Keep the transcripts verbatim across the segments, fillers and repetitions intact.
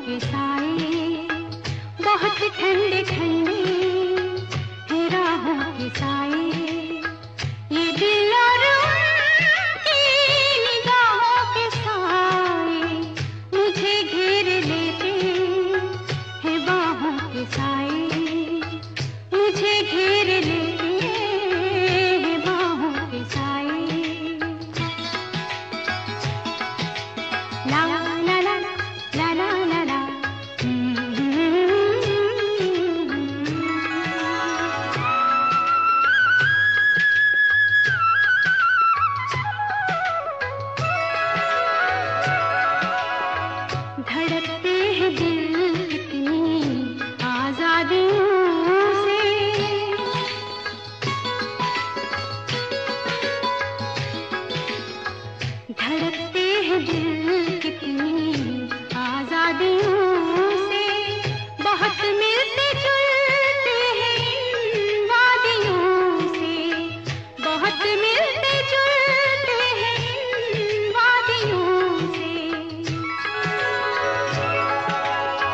के साए बहुत ठंडे ठंडे हैं राहों के साए। ये दिल और उनकी निगाहों के साए मुझे घेर लेते हैं बाहों के साए, मुझे घेर लेते हैं बाहों के साए। ला ला ला ला ला ला ला धड़कते हैं दिल कितनी आजादियों से, धड़कते हैं दिल कितनी आजादियों से। बहुत मिलते जुलते हैं इन वादियों से, बहुत मिलते जुलते हैं इन वादियों से।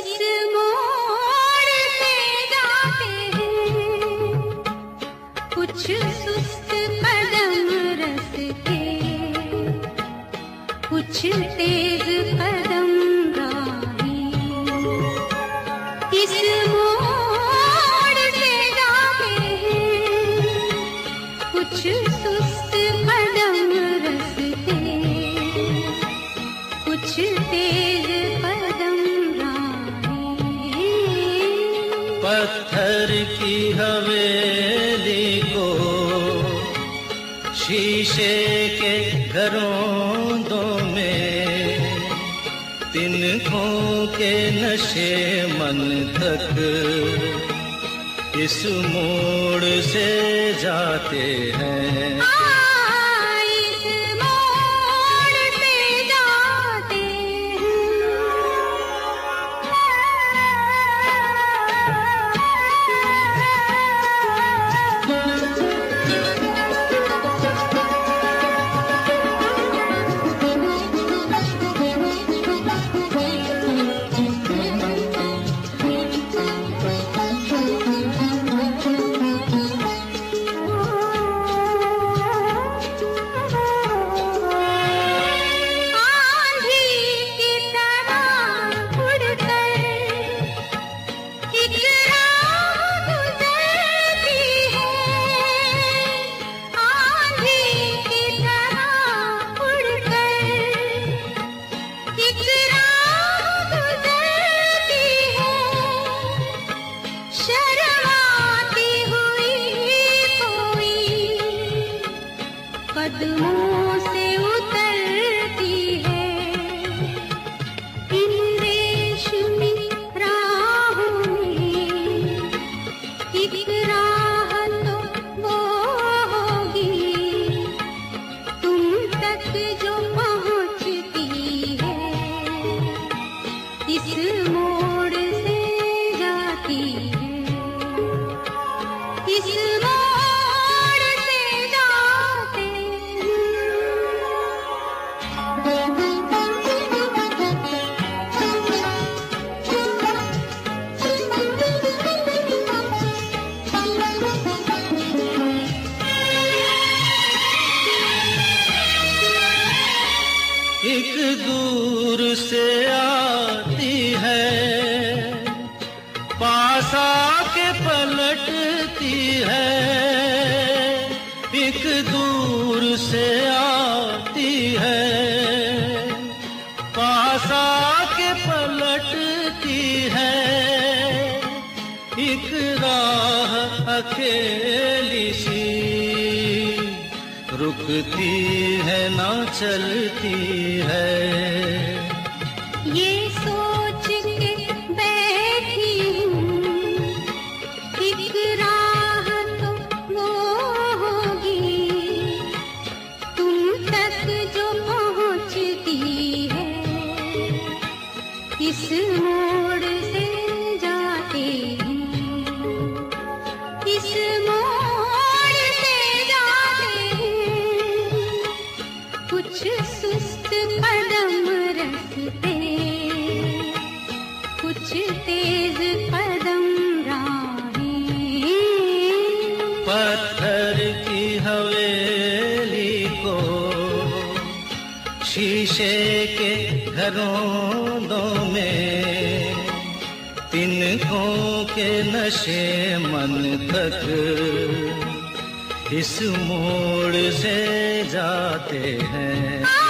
इस मोड़ से जाते हैं कुछ सुस्त कदम रस्ते, कुछ तेज कदम राही। इस मोड़ से जाते हैं कुछ सुस्त कदम रस्ते, कुछ तेज कदम राही। पत्थर की हवेली को शीशे के घरों में, तिनकों के नशे मन तक इस मोड़ से जाते हैं। इस मोड़ से जाते कदमों से उतरती है इन रेशमी राहों में। एक राह तो वो होगी तुम तक जो पहुंचती है, इस मोड़ से जाती है, इस एक दूर से आती है, पास आके पलटती है। एक दूर से आती है, पास आके पलटती है। एक राह अकेली सी रुकती है ना चलती है। ये सोच के बैठी हूँ एक राह तो वो होगी तुम तक जो पहुँचती है, इस मोड़ से जाते हैं, इस मोड़ से जाते हैं कुछ सुस्त कदम रस्ते, कुछ तेज कदम राही। पत्थर की हवेली को शीशे के घरों में, तिनकों के नशे मन तक इस मोड़ से जाते हैं।